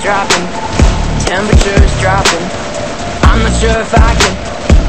dropping, temperature's dropping. I'm not sure if I can.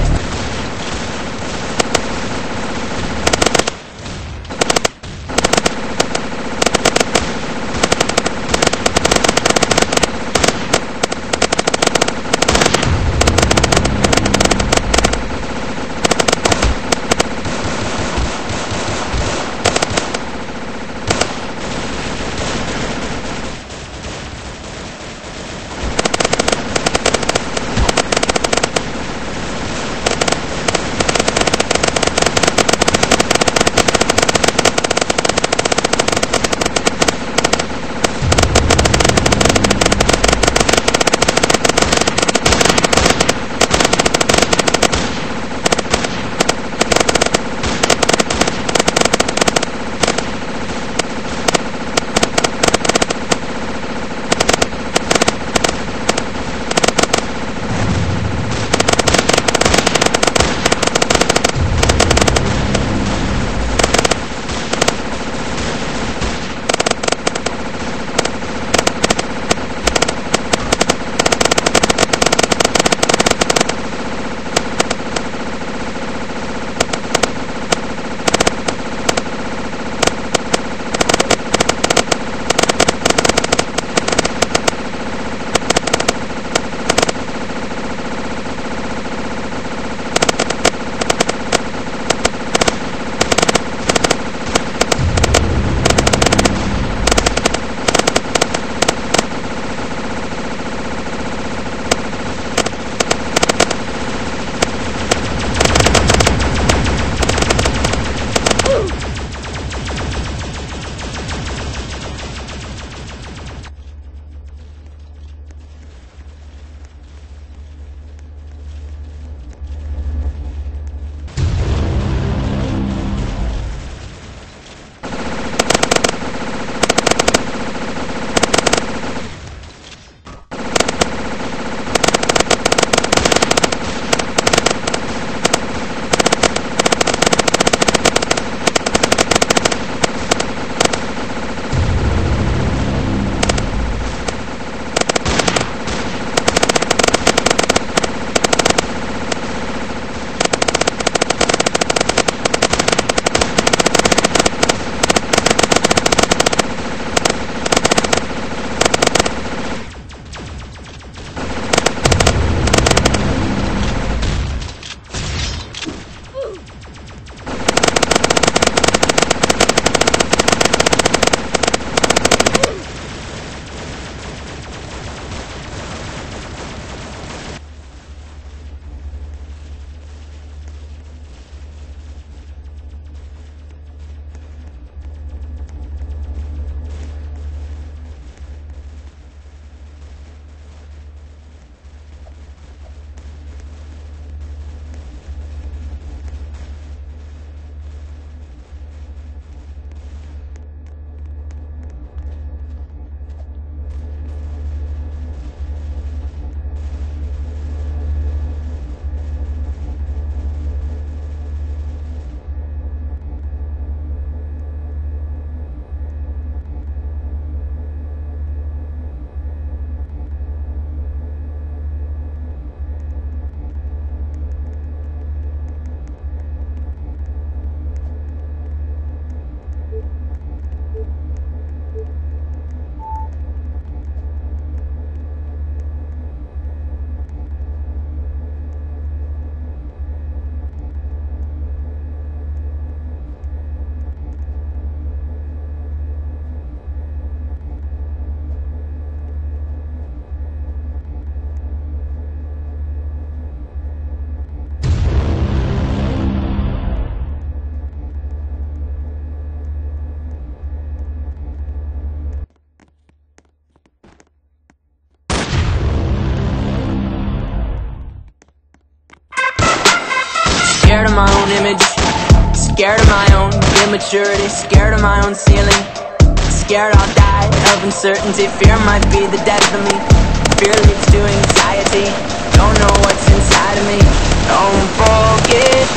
Scared of my own image, scared of my own immaturity, scared of my own ceiling, scared I'll die of uncertainty. Fear might be the death of me, fear leads to anxiety. Don't know what's inside of me. Don't forget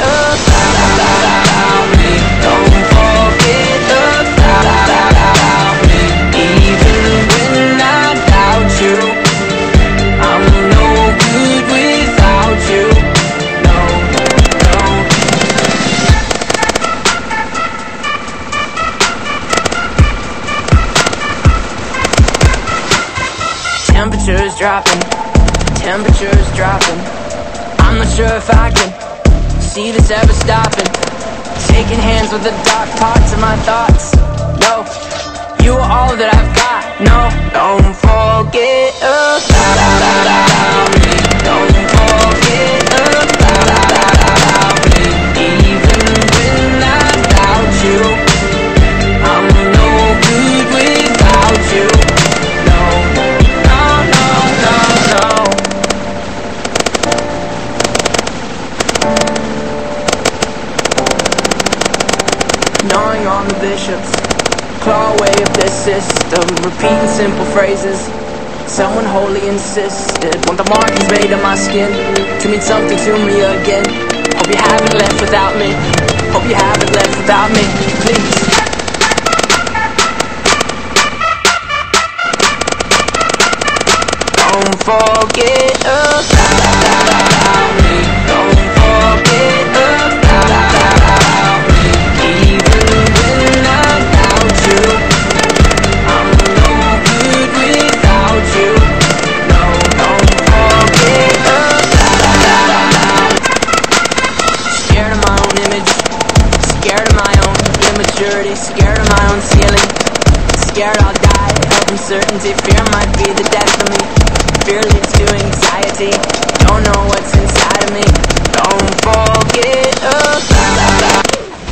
about me. Don't forget about me. Even when I doubt you, temperature's dropping, temperature's dropping. I'm not sure if I can see this ever stopping. Taking hands with the dark parts of my thoughts. No, you are all that I've got. No, don't forget about me. Don't forget about me. Even when I doubt you, I'm no good without you. No, no, no, no, no. Gnawing on the bishops, claw away at this system, repeating simple phrases. Someone wholly insisted, want the markings made on my skin to mean something to me again. Hope you haven't left without me. Hope you haven't left without me. Please. Don't forget about me. Don't forget about me. Even when I doubt you, I'm no good without you. No, don't forget about me. Scared of my own image, scared of my own immaturity, scared of my own ceiling, scared I'll die of uncertainty. Fear might be the death of me. Fear leads to anxiety. Don't know what's inside of me. Don't forget about.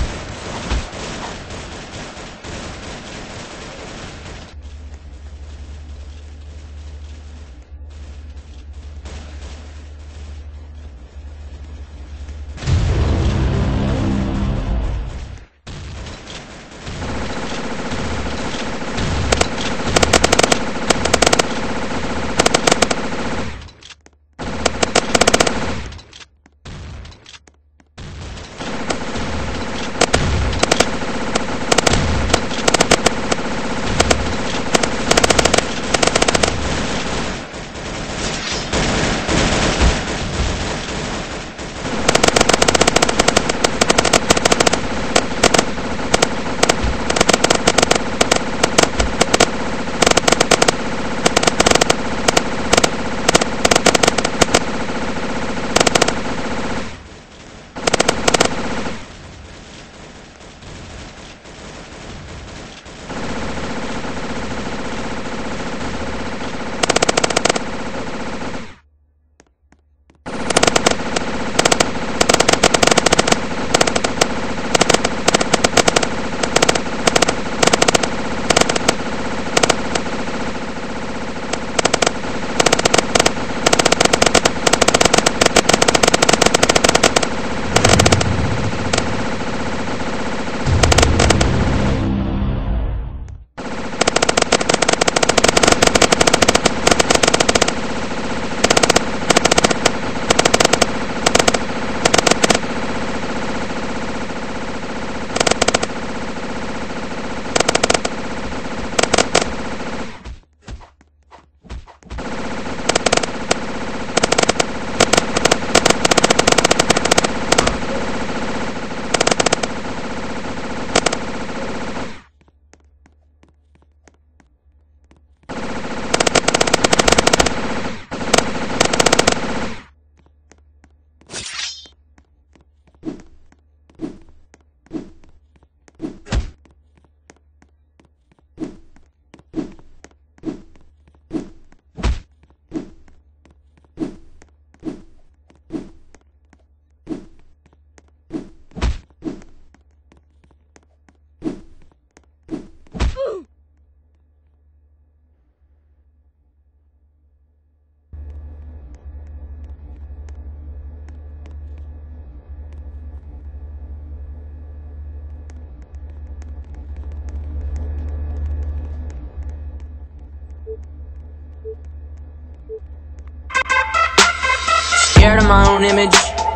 Scared of my own image,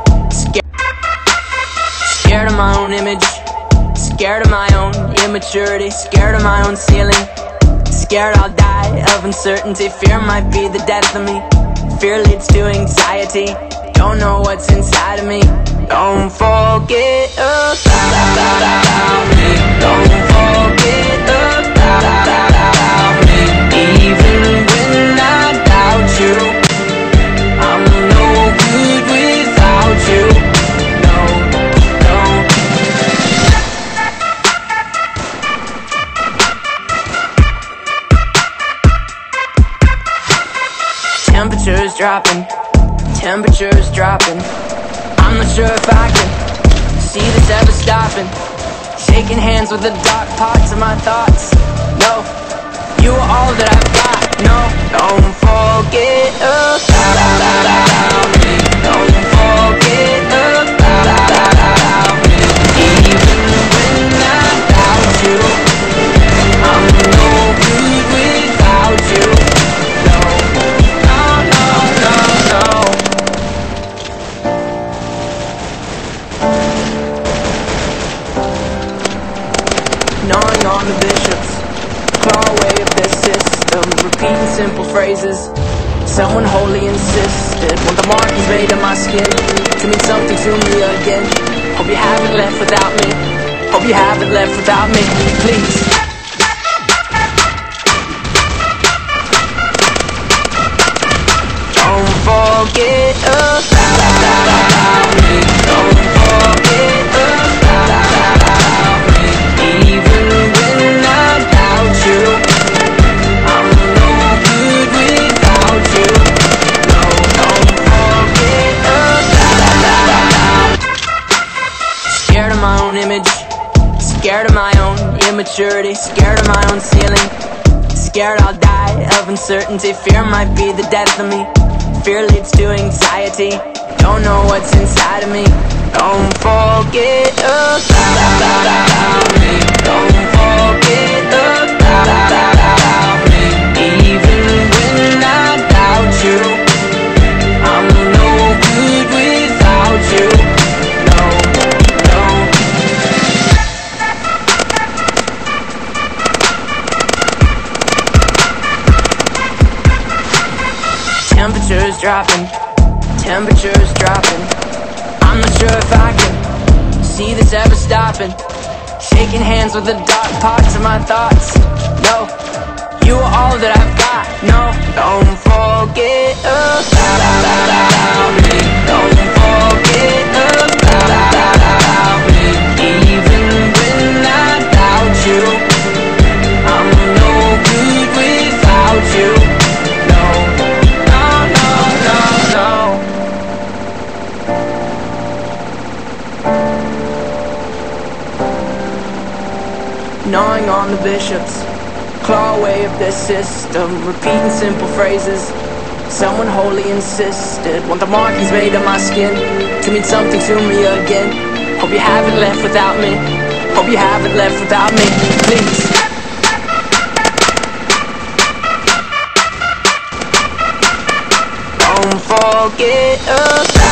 scared of my own image, scared of my own immaturity, scared of my own ceiling, scared I'll die of uncertainty. Fear might be the death of me. Fear leads to anxiety. Don't know what's inside of me. Don't forget about me. Don't forget about me. Even when I doubt dropping, temperatures dropping. I'm not sure if I can see this ever stopping. Shaking hands with the dark parts of my thoughts. No, you are all that I've got. No, don't forget about me. Don't forget about me. Even when I doubt you, I'm no good without you. No, no, no, no, no. Gnawing on the bishops, claw away of this system, repeating simple phrases. Someone wholly insisted, want the markings made on my skin to mean something to me again. Hope you haven't left without me. Hope you haven't left without me. Please. Don't forget about me. Don't forget about me. Even when I doubt you, I'm no good without you. No, don't forget about. Scared of my own image, scared of my own immaturity, scared of my own ceiling, scared I'll die of uncertainty. Fear might be the death of me. Fear leads to anxiety. Don't know what's inside of me. Don't forget about me. Don't forget about me. Even when I doubt you, I'm no good without you. No, no. Temperatures dropping, temperatures dropping. I'm not sure if I can see this ever stopping. Shaking hands with the dark parts of my thoughts. No, you are all that I've got. No, don't forget about me. Don't forget about me. Even when I doubt you, I'm no good without you. No, no, no, no, no. Gnawing on the bishops, claw away of this system, repeating simple phrases. Someone wholly insisted, want the markings made on my skin to mean something to me again. Hope you haven't left without me. Hope you haven't left without me. Please. Don't forget